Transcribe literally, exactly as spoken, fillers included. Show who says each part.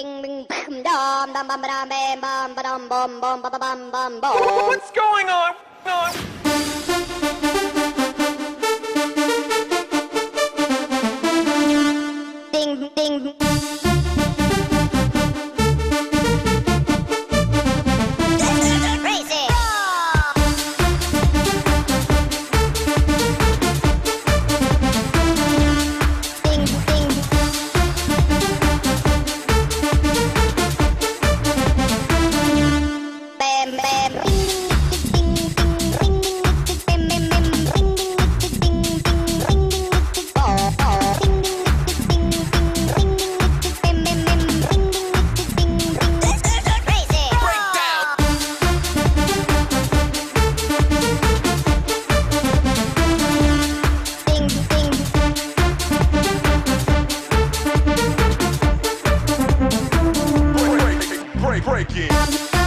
Speaker 1: What's going on? on?
Speaker 2: Ding, ding. Crazy. Ding, ding. Bam, bam. Ding, ding, ding, ring, ding, bam, bam, bam, ring, ding, ding, ding, ring, ding, oh, oh, ding, ding, ding, ring, ding, bam, bam, bam, ring, ding, ding, ring. Crazy.
Speaker 1: Breakdown.
Speaker 2: Ding, ding.
Speaker 1: Break, break, break, break it.